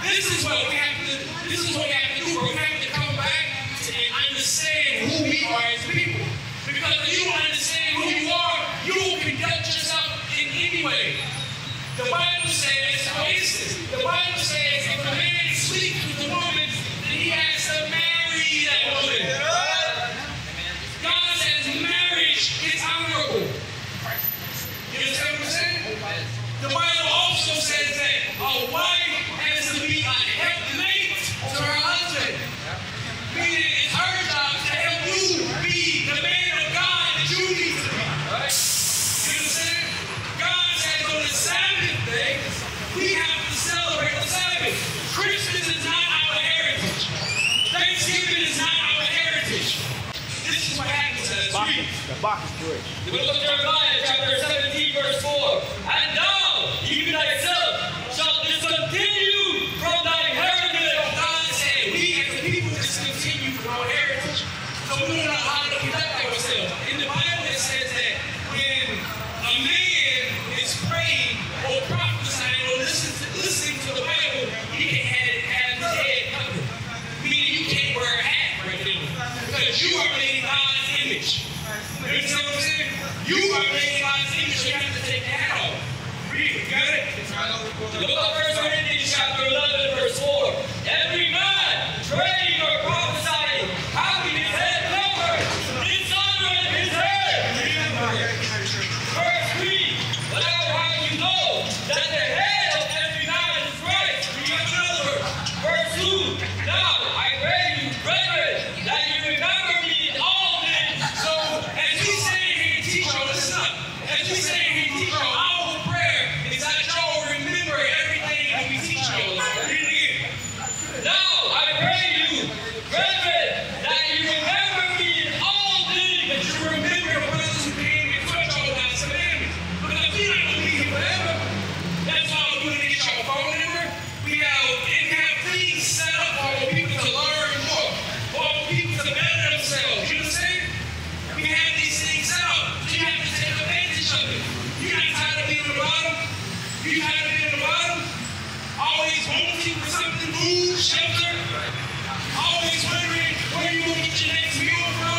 This is what we have to do, bro. We have to come back and understand who we are as people. Because if you don't understand who you are, you will conduct yourself in any way. The Bible says, for instance, the Bible says if a man sleeps with a woman, then he has to marry that woman. God says marriage is honorable. You understand what I'm saying? The Bible also says that a wife has to be a helpmate to her husband. Meaning it's her job to help you be the man of God that you need to be. You understand? God says on the Sabbath day, we have to celebrate the Sabbath. Christmas is not our heritage. Thanksgiving is not our heritage. This is what happens to us. The box is correct. The book of Jeremiah, chapter 17, verse 4. And thou, even thyself, shalt discontinue from thy heritage. God said, we as a people discontinue from our heritage. So we don't know how to conduct ourselves. In the Bible, it says that when a man is praying or prophesying or listening to the Bible, he can have his head covered. Meaning you can't wear a hat right now. Because you are made in God's image. You understand what I'm saying? You are made in God's image, so you have to take the hat off. Read it. You got it? The book of 1 Corinthians, chapter 11, verse 4. Every man praying or prophesying, having his head covered, dishonoring his head. Verse 3. But I will have you know that the head of every man is Christ. Verse 2. Now I pray you, brethren, that you remember me in all things. So, as we say here, teach y'all, listen up. As we say here, teach y'all, our prayer is that y'all remember everything that we teach y'all. Read it again. Now I pray you, brethren, that you remember me in all things. That you remember your brothers who came and taught y'all God's commandments. Because we not going to be here forever. That's why we're going to get y'all a phone number. We have things set up for people to learn more, for people to better themselves. You understand? We have these things set up. So you have to take advantage of it. You're not tired of being on the bottom. You tired of being on the bottom. Always wanting for something, food, shelter. Always wondering where you're going to get your next meal from.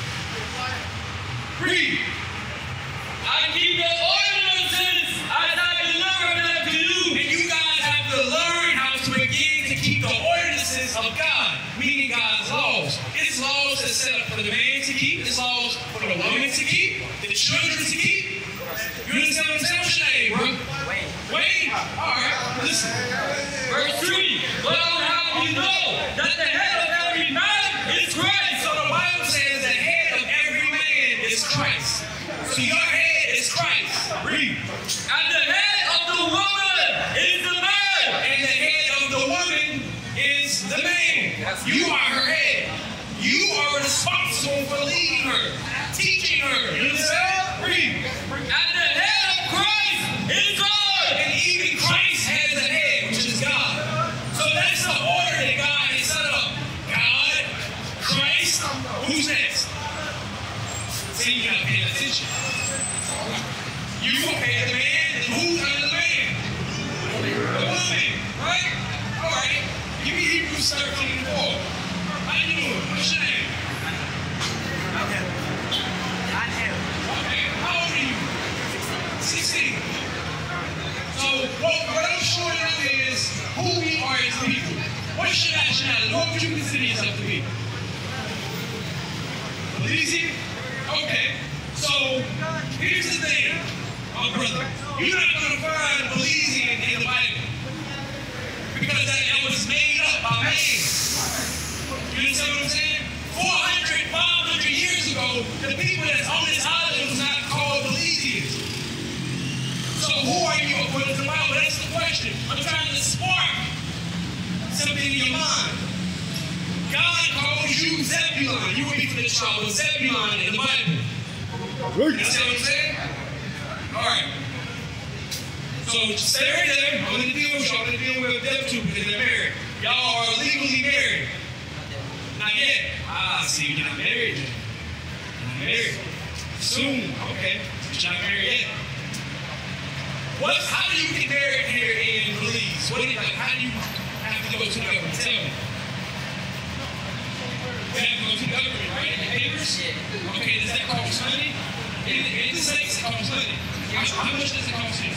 Read. I keep the ordinances as I deliver them to you. And you guys have to learn how to begin to keep the ordinances of God, meaning God's laws. It's laws that's set up for the man to keep. It's laws for the woman to keep, the children to keep. You understand what I'm saying? What's your name, bro? Wayne. All right, listen. Verse 3. But I will have you know that the head of every man is Christ. So the Bible says the head of every man is Christ. So your head is Christ. Read. And the head of the woman is the man. And the head of the woman is the man. You are her head. You are responsible for leading her, teaching her. You understand? Read. And the head of Christ is God. And even Christ has a head, which is God. So that's the order that God has set up. God, Christ, who's next? See, you gotta pay attention. You pay the man, and who's under the man? The woman, right? All right. Give me Hebrews 13:4. How you doing? What's your name? Okay. How old are you? 16. So what I'm showing you is who we are as people. What's your nationality? What would you consider yourself to be? Belizean? Okay. So here's the thing, my brother. You're not going to find Belizean in the Bible. Because that was made up by man. You understand what I'm saying? 400, 500 years ago, the people that's on this island was not called Belizeans. So who are you according to the Bible? That's the question. I'm trying to spark something in your mind. God calls you Zebulon. You would be from the tribe of Zebulon in the Bible. You understand what I'm saying? All right. So stay right there. I'm going to deal with y'all. I'm going to deal with them too because they're married. Y'all are legally married. Not yet. Ah, see, you're not married then. You're not married. Soon. Okay. But you're not married yet. How do you get married here in Belize? How do you have to go to the government? Tell me. We have to go to the government, right? The papers? Okay, does that cost money? In the States, it costs money. How much does it cost you?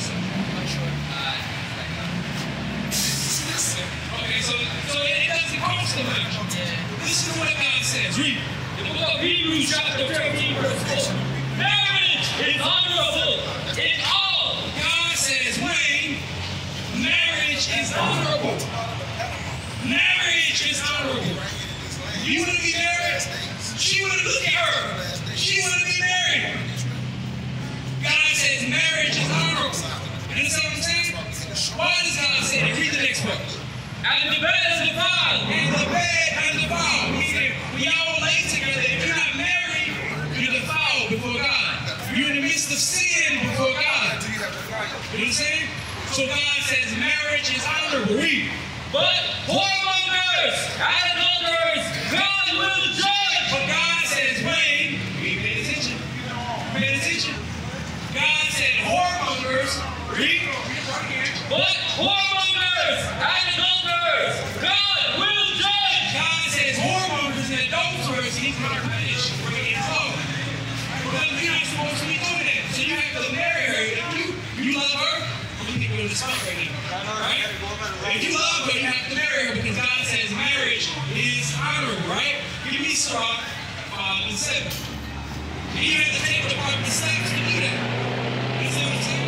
Okay, so it doesn't cost them much. Listen to what God says. Read. The book of Hebrews chapter 13 verse 4. Marriage is honorable in all. God says, Wayne, marriage is honorable. Marriage is honorable. You want to be married? She want to look at her. She want to be married. God says marriage is honorable. You understand what I'm saying? Why does God say that? Read the next part. And the bed is defiled. And the bed undefiled. Meaning, when y'all lay together, if you're not married, you're defiled before God. You're in the midst of sin before God. You know what I'm saying? So God says marriage is honorable. Read. But whoremongers and adulterers, God will judge. But God says, wait, you pay attention. Pay attention. God said whoremongers. Read. But whoremongers and adulterers, God will judge. God says whoremongers and adulterers, He's going to punish. Bring it home. Because we're not supposed to be doing that. So you have to marry her. If you love her, you think we're on the spot right now. Right? If you love her, you have to marry her because God says marriage is honorable, right? Give me Sirach 5 and 7. And you have to take the proper steps to do that. You see what I'm saying?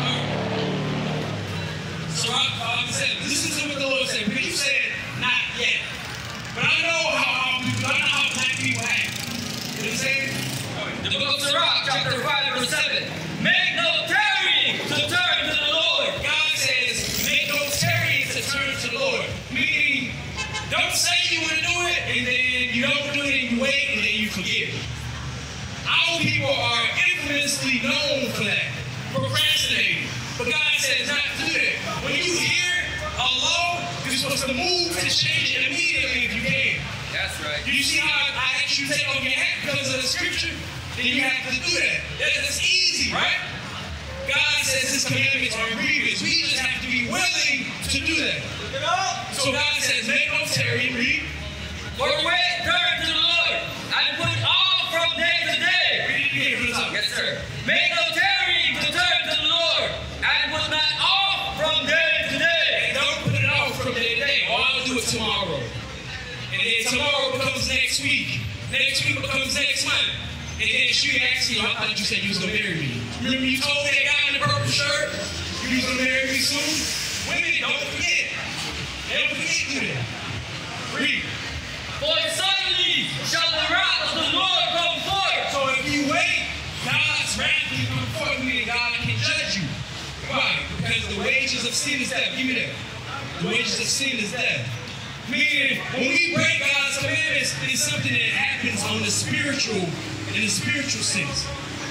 Sirach 5 and 7. Listen to what the Lord said. Because you said, not yet. But I know how black people act. You know what I'm saying? The book of Sirach, chapter 5, verse 7. Make no tarrying to turn to the Lord. God says, make no tarrying to turn to the Lord. Meaning, don't say you want to do it, and then you don't do it, and you wait, and then you forget. Our people are infamously known for that, procrastinating. But God says not to do that. When you hear a law, you're supposed to move to change it immediately if you can. That's right. Do you see how I asked you to take off your hat because of the scripture? Then you have to do that. That's easy, right? God says His commandments are grievous. We just have to be willing to do that. So God says, make no tarrying, read. For wait, turn to the Lord, and put off from day to day. Read it again, put it up. Yes, sir. Make no tarrying to turn to the Lord, and put not off from day to day. And don't put it off from day to day. Oh, I'll do it tomorrow. And then tomorrow becomes next week. Next week becomes next month. And then she asks you, I thought you said you was going to marry me. Remember you told that guy in the purple shirt you was going to marry me soon? Women, don't forget. Never forget to do that. Read. For suddenly shall the wrath of the Lord come forth. So if you wait, God's wrath will come forth, meaning God can judge you. Why? Because the wages of sin is death. Give me that. The wages of sin is death. Meaning, when we break God's commandments, it's something that happens on the spiritual, in the spiritual sense.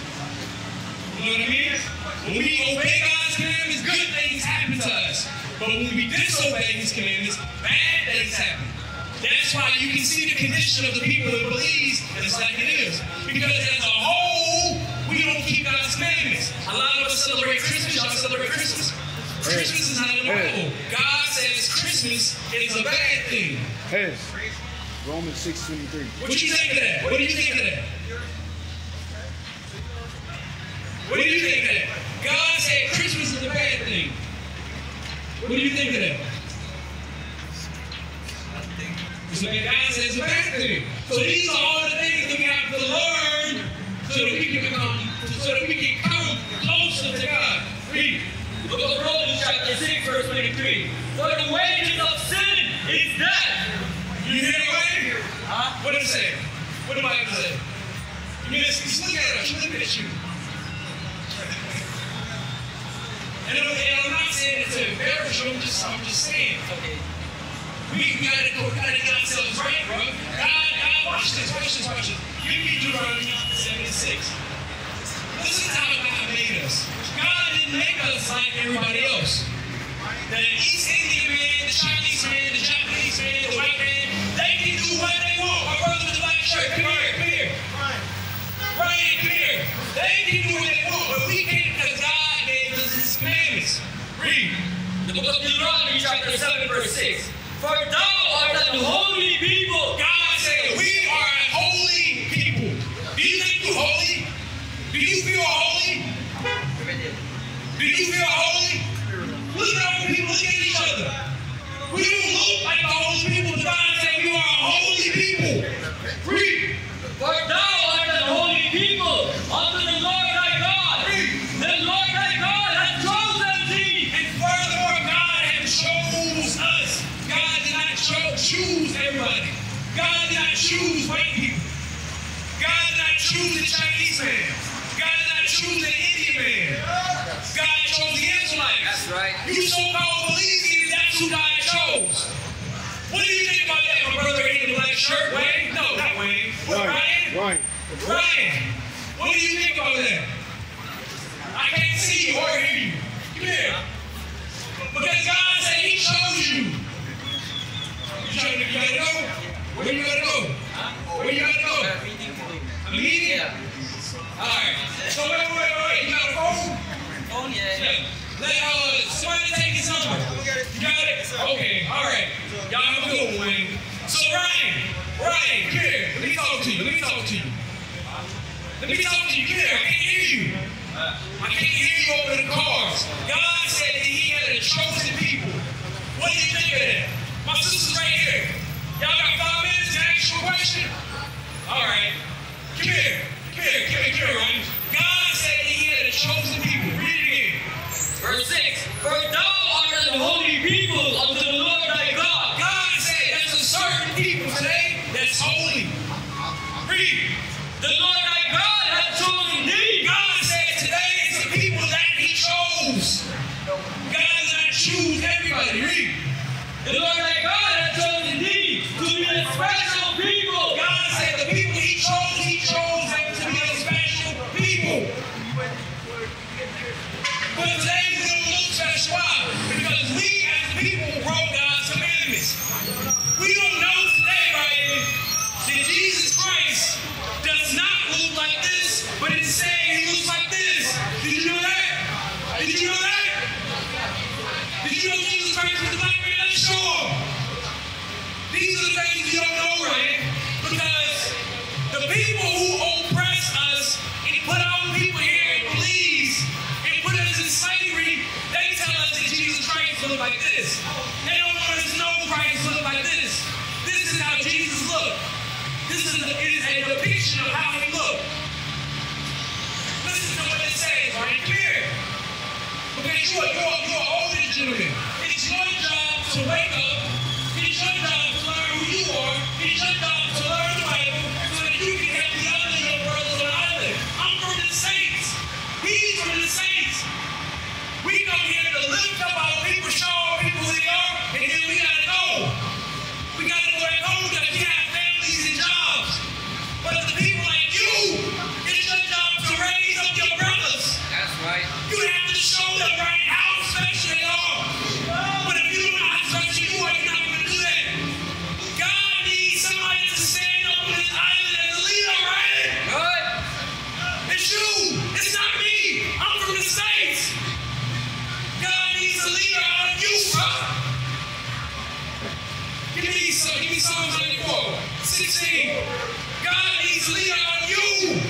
You know what I mean? When we obey God's commandments, good things happen to us. But when we disobey His commandments, bad things happen. That's why you can see the condition of the people in Belize just like it is. Because as a whole, we don't keep God's commandments. A lot of us celebrate Christmas. Y'all celebrate Christmas? Christmas is not in the Bible. God says Christmas is a bad thing. Hey, Romans 6:23. What do you think of that? What do you think of that? What do you think of that? God said Christmas is a bad thing. What do you think of that? So God says it's a bad thing. So these are all the things that we have to learn so that we can come closer to God. Read. The book of Romans chapter 6, verse 23. For the wages of sin is death. You hear that way? Huh? What does it say? What do I have to say? You mean, just look at us. She's looking at you. And I'm not saying it to embarrass you. I'm just saying. Okay. We gotta get ourselves right, bro. God, watch this. Give me Deuteronomy 76. Listen to how God made us. God didn't make us like everybody else. The East Indian man, the Chinese man, the Japanese man, the white man, they can do what they want. My brother with the black shirt, come here. Ryan, come here. They can do what they want, but we can't because God gave us His commandments. Read. The book of Deuteronomy chapter 7, verse 6. For thou art an holy people. God said, we are a holy people. Do you think you're holy? Do you feel holy? Do you feel holy? Look at all the people, look at each other. We don't look like the holy people. God said we are a holy people. Read. For thou art an holy people unto the Lord thy God. The Lord thy God hath chosen thee. And furthermore, God has chose us. God did not choose everybody. God did not choose white people. God did not choose the Chinese man. God did not choose the Indian man. God chose the Israelites. That's right. You so-called Belizeans, that's who God chose. What do you think about that, my brother in the black shirt? Wayne? No, not Wayne. What, Ryan? Ryan. What do you think about that? I can't see you or hear you. Come here. Because God said He chose you. You gotta go? Where you gotta go? Where you gotta go? A meeting? Yeah. Alright. So wait. You got a phone? Oh, yeah. Let somebody take his number. You got it? Okay, alright. Y'all have a good one, Wayne. So Ryan, come here. Let me talk to you. Come here. I can't hear you. I can't hear you over the cars. God said that He had a chosen people. What do you think of that? My sister's right here. Y'all got 5 minutes to ask you a question? Alright. Come here, Ryan. God said that He had a chosen people. Read it again. Verse 6. For thou art an holy people unto the Lord thy God. God said there's a certain people today that's holy. Read. The Lord thy God hath chosen thee. God said today it's the people that He chose. God does not choose everybody. Read. The Lord thy God hath chosen thee to be a special people. God said the people He chose them to be a special people. But today we don't look special. Why? Because we as the people broke God's commandments. We don't know today, right, that Jesus Christ does not look like this, but instead He looks like this. Did you know that? Did you know that? Did you know Jesus Christ was a black man? Let's show him. These are the things you don't know, right? Because the people who oppress us and put our people here in Belize and put us in slavery, they tell us that Jesus Christ looked like this. They don't want us to know Christ looked like this. This is how Jesus looked. This is a depiction of how He looked. Listen to what it says, right here. Because you're an older gentleman. It's your job to wake up. It's your job to learn who you are. It's your job to learn the Bible so that you can help the other young brothers on the island. I'm from the Saints. He's from the Saints. We come here to lift up our people, show our people who they are, and then we gotta go. We gotta go back home because we have families and jobs. But the people like you, it's your job to raise up your brothers. That's right. You have to show them right how special they are. But if you don't know how special you are, you're not going to do that. God needs somebody to stand up on this island as a leader, right? Good. It's you. It's not me. I'm from the States. God needs a leader out of you, bro. Give me Psalms 94, 16. God needs a leader out of you.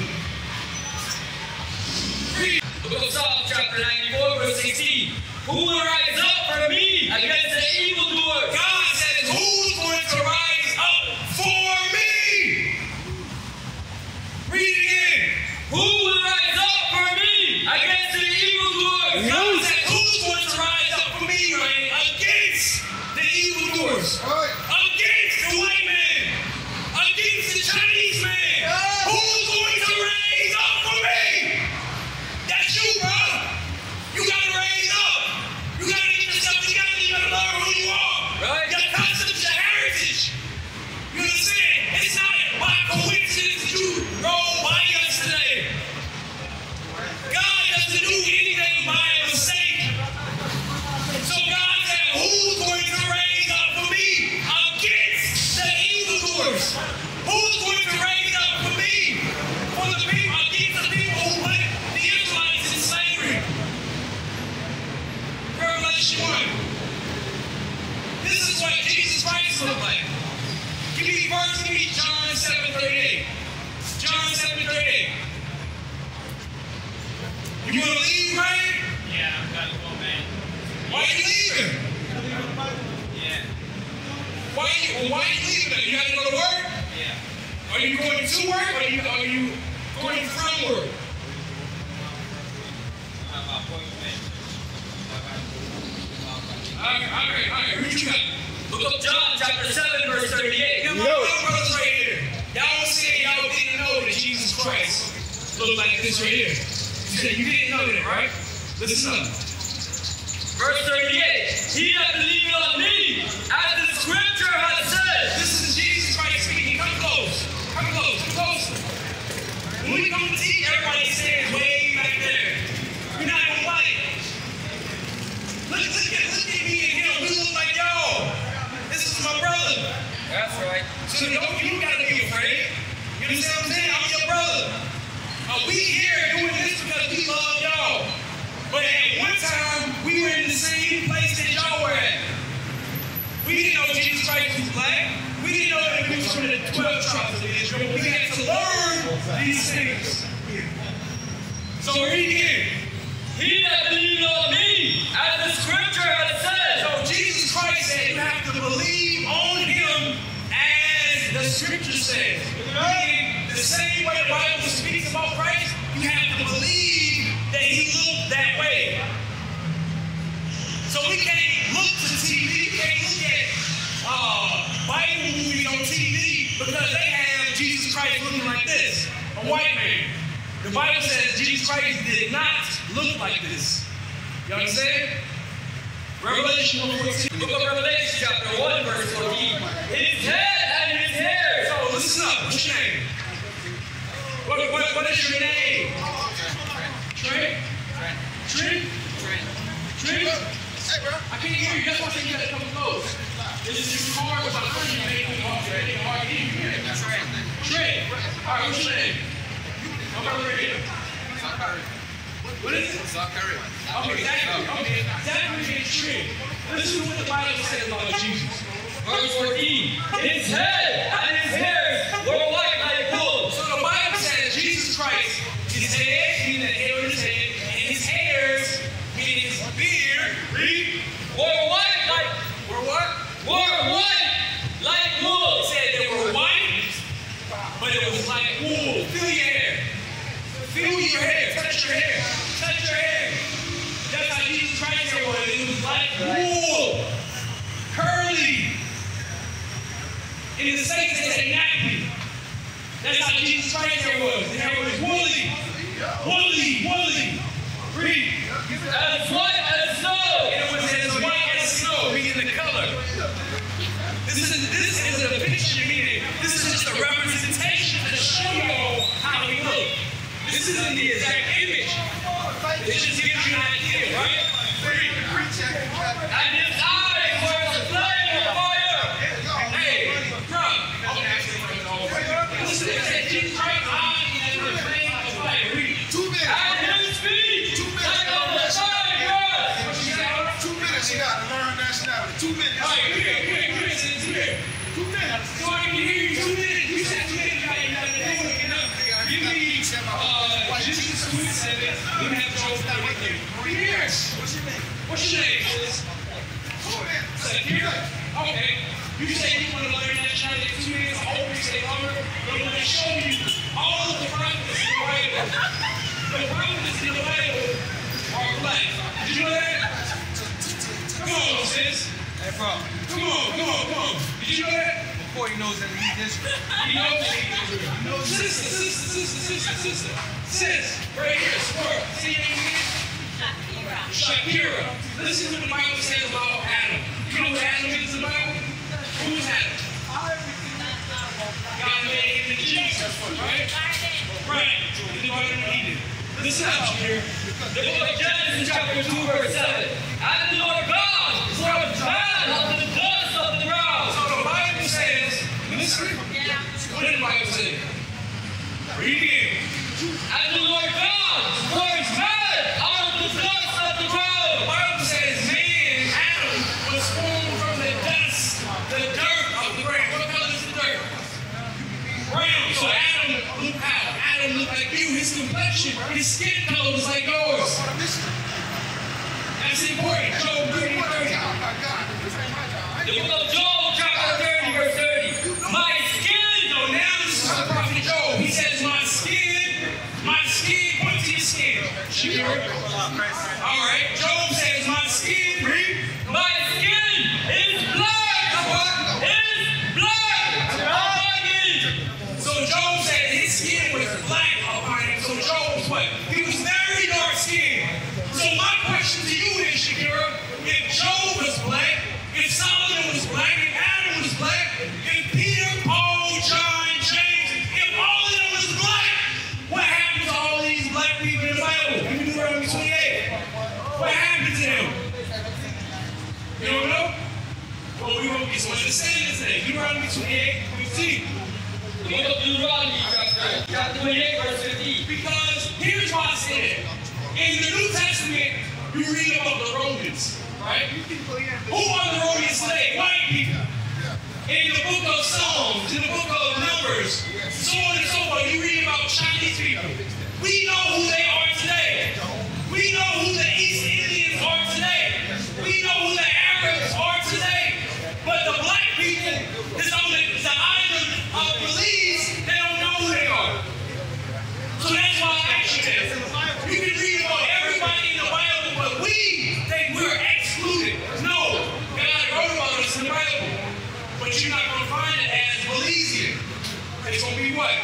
Read. The book of Psalms, chapter 94, verse 16. Who will rise up for me against the evildoer? God says, who's going to rise up for me? Read it again. Who will rise up for me against the evildoer? God says, who's going to rise up for me, right? Against the evildoers. Against the white man. Against the Chinese man. Who's going to raise up for me? That's you, bro. You got to raise up. You got to get yourself together. You got to learn who you are. Right. Your customs, your heritage. You understand? It's not by coincidence that you roll by us today. God doesn't do anything by mistake. So God said, who's going to raise up for me against the evildoers? Who's going to raise up for me for the people against the people who put the Israelites in slavery? Revelation 1. This is what Jesus Christ looked like. Give me John 7:38. John 7:38. You want to leave, right? Yeah, I'm gotta go, man. Why are you leaving? Yeah. Why are you leaving? You have to go to work? Yeah. Are you going to work or are you going from work? All right. What you got? Look up John chapter 7, verse 38. Now, my brothers right here. Y'all say y'all didn't know that Jesus Christ looked like this right here. You said you didn't know that, right? Listen up. Verse 38. He that believed on me, as the scripture has said. This is Jesus Christ speaking. Come close. Come closer. When we come to teach, everybody stands way back there. We're not gonna fight. Look at me and him. We look like y'all. This is my brother. That's right. So you gotta be afraid. You understand what I'm saying? I'm your brother. We here doing this because we love y'all. But at one time, we were in the same place that y'all were at. We didn't know Jesus Christ was black. We didn't know that he was from the 12 tribes of Israel. We had to learn these things. So read again. He that believed on me, as the scripture has said. So Jesus Christ said you have to believe on him as the scripture says. Meaning, the same way the Bible speaks about Christ, you have to believe that he looked that way. So we can't look to TV, we can't look at Bible movies on TV because they have Jesus Christ looking like this, a white man. The Bible says Jesus Christ did not look like this. You understand? Revelation 1:14. Book of Revelation chapter 1, verse 14. His head and his hair. So listen up. What's your name? What is your name? Trent? Trent? Hey, bro. I can't hear you. That's why I said you got to come close. This is hard behind you. Making it hard to hear you. Trent. All right, what's your name? I'm over here. What is it? Zachary. Okay, Zachary and Trent. Listen to what the Bible says about Jesus. Verse 14. His head and his hair were white like wool. So the Bible says Jesus Christ, his head, meaning the hair on his head, and his hairs, meaning his beard, read, Were white like. were what? Were white like wool. It said they were white, but it was like wool. Feel your hair. Feel your hair. Touch your hair. Touch your hair. That's how Jesus Christ's hair was. It was like wool. Curly. In the States, they say nappy. That's how Jesus Christ's hair was. The hair was woolly. Woolly. Read. As white as snow. And it was as white as snow, meaning the color. This is a picture, meaning this is just a representation to show you how he looked. This isn't the exact image. It just gives you an idea, right? Read. And his eyes were a flame of fire. Hey, bro. Listen, it said Jesus Christ's eyes were a flame of fire. Read. 2 minutes. And his feet like on the fire grass. 2 minutes. You got to learn nationality. 2 minutes. All right, here. 2 minutes. So I can hear you 2 minutes. You said 2 minutes. You got to do it. Give me Jesus who said it. We have Joe everything. 3 years. What's your name? Sakira? Okay. You say you want to learn that Chinese 2 minutes. I hope you say longer. But I'm going to show you all of the prophets in the Bible. The prophets in the Bible are black. Did you know that? Come on, sis. Hey, bro. Come on. Did you know that? Before he knows that he's Israel. You know that he knows. Sister. Sis, right here, squirt. See your name again? Shakira. Listen to what the Bible says about Adam. You know what Adam is in the Bible? Who's Adam? God made him in Jesus, right? Right. The Bible he did. Listen up, Shakira. The book of Genesis chapter 2 verse 7. And the Lord God formed man out of the dust of the ground. So the Bible says, listen. What did the Bible say? Read again. And the Lord God formed man out of the dust of the ground. The Bible says man, Adam, was formed from the dust complexion, his skin color was like yours. That's important. Job 30:30. The book of Job, chapter 30, verse 30. My skin. So now this is the prophet Job. He says, my skin, point to your skin. Sure. All right. Job says, my skin, My skin is black. Is black upon me. So Job said his skin was black upon him. So Job was what? He was very dark skinned. So my question to you is, Shakira, if Job was black, if Solomon was black, if Adam was black, if Peter, Paul, John, James, if all of them was black, what happened to all these black people in the Bible? In Deuteronomy 28. What happened to them? You don't know? Well, we won't get some understanding today. Deuteronomy 28:15. The book of Deuteronomy, chapter 28, verse 15. Because here's why I say that. In the New Testament, you read about the Romans, right? Who are the Romans today? White people. In the book of Psalms, in the book of Numbers, so on and so forth, you read about Chinese people. We know who they are today. We know who the East Indians are today. We know who the Arabs are today. But the black people that's on the island of Belize, they don't know who they are. So that's why I ask you this. You can read about everybody in the Bible, but we think we're excluded. No, God wrote about us in the Bible. But you're not going to find it as Belizean. It's going to be what?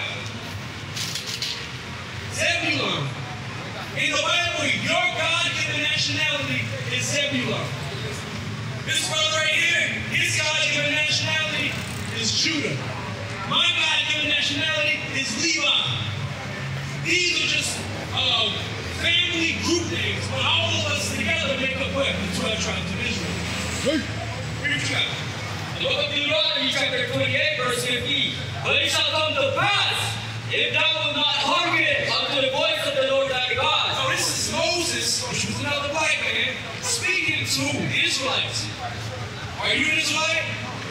Zebulon. In the Bible, your God-given nationality is Zebulon. This brother right here, his God-given nationality is Judah. My God-given nationality is Levi. These are just family group names, but all of us together make up what? The 12 tribes of Israel. Read what you got. The book of Deuteronomy, chapter 28, verse 15. But it shall come to pass, if thou wilt not hearken unto the voice of the Lord thy God. So this is Moses, which was another black man, speaking to the Israelites. Are you an Israelite?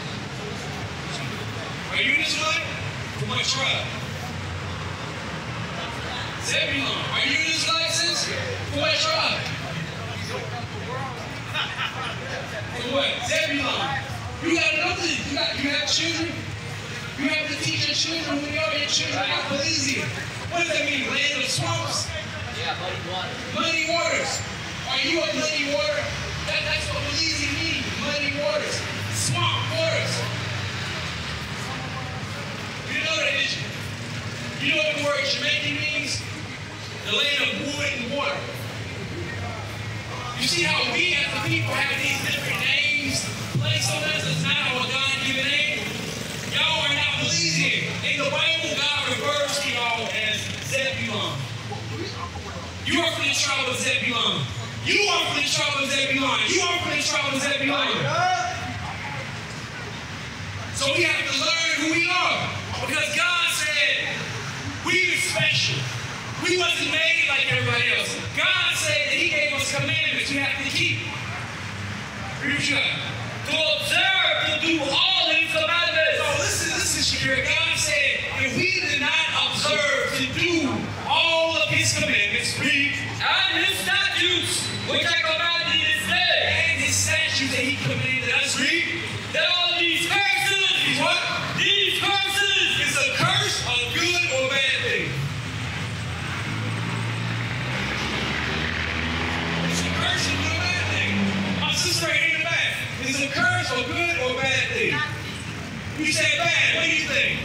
Are you an Israelite? From what tribe? Zebulon. Are you an Israelite, sis? From what tribe? From what? Zebulon. You got another. You have children. You have to teach your children when you're your children are Belizean. What does that mean? Land of swamps? Yeah, muddy water. Muddy waters. Are you a muddy water? That's what Belizean means. Muddy waters. Swamp waters. You know that, did you? You know what the word Jamaican means? The land of wood and water. You see how we as the people have these different names placed on us? It's not our God-given name. Y'all are not Belizean. In the Bible, God refers to y'all as Zebulon. You are from the tribe of Zebulon. You are from the tribe of Zebulon. You are from the tribe of Zebulon. So we have to learn who we are. Because God said, we are special. We wasn't made like everybody else. God said that He gave us commandments we have to keep. Read what you got. To observe, to do all His commandments. So listen, Shakira. God said, if we did not observe to do all of His commandments, read, and His statutes, which I command thee this day, and His statutes that He commanded us, read, that all these curses, these what? These curses Is a curse a good or bad thing? It's a curse or a bad thing? My sister right here in the back. Is it a curse or good or bad thing? You say bad. What do you think?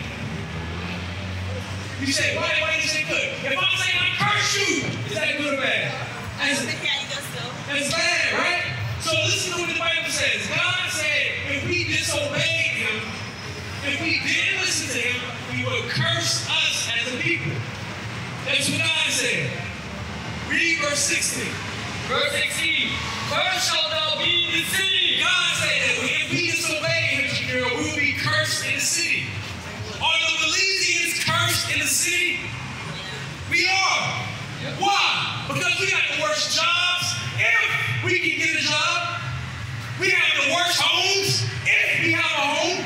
You say, why do you say good? If I'm saying I curse you, is that good or bad? That's bad, right? So listen to what the Bible says. God said if we disobeyed Him, if we didn't listen to Him, He would curse us as a people. That's what God said. Read verse 16. verse 16. Cursed shalt thou be in the city. God said that if we disobey Him, we will be cursed in the city. Are the Belizeans cursed in the city? We are. Why? Because we got the worst jobs. If we can get a job, we have the worst homes. If we have a home,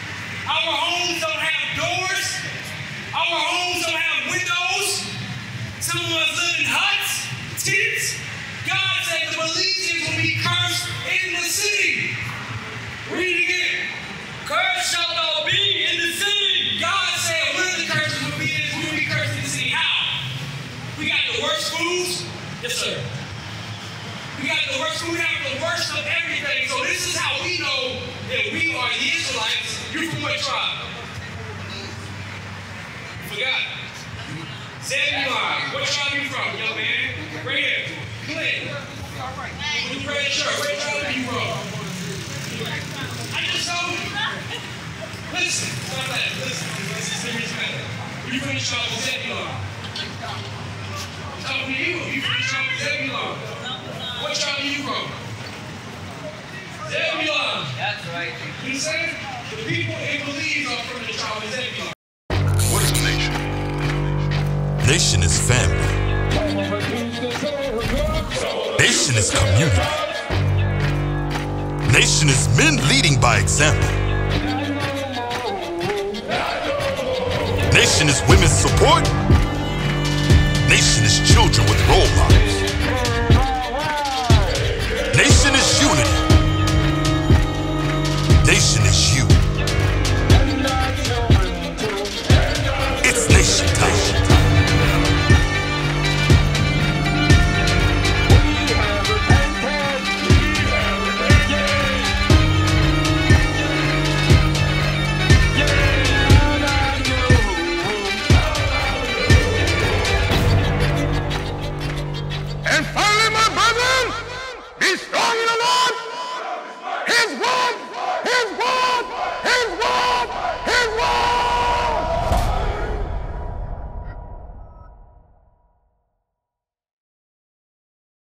our homes don't have doors. Our homes don't have windows. Belizeans will be cursed in the city. Read it again. Cursed shall thou be in the city. God said one of the curses will be cursed in the city. How? We got the worst foods. Yes, sir. We got the worst food. We have the worst of everything. So this is how we know that we are the Israelites. You from what tribe? Forgot. Zebulon. What tribe you from, young man? Right here. Clint. With the red shirt. What tribe are you from? I just told you. Listen. Stop that. Listen. This is serious matter. You from the tribe of Zebulon. I'm talking to you. You from the tribe of Zebulon. What tribe are you from? Zebulon. That's right. You said the people in Belize are from the tribe of Zebulon. What is a nation? Nation is family. Nation is community. Nation is men leading by example. Nation is women's support. Nation is children with role models.